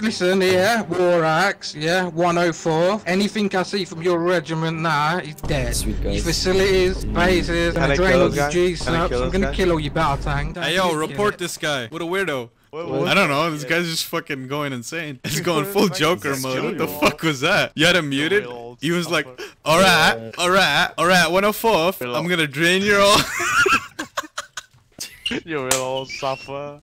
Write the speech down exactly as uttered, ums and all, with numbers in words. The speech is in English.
Listen here, War Axe, yeah, one oh four. Anything I see from your regiment now is dead. Sweet guys. Your facilities, bases, Can and I drain kill all this your guy? G-subs. Can I kill I'm this gonna guy? kill all your battle tanks. Hey yo, report this guy. What a weirdo. What, what? I don't know, this guy's just fucking going insane. He's Dude, going what full the fuck Joker is mode. this? What the Yo, fuck was that? You had him muted? Yo, He was like, suffer. alright, alright, alright, one oh four. I'm gonna drain your all. You will all suffer.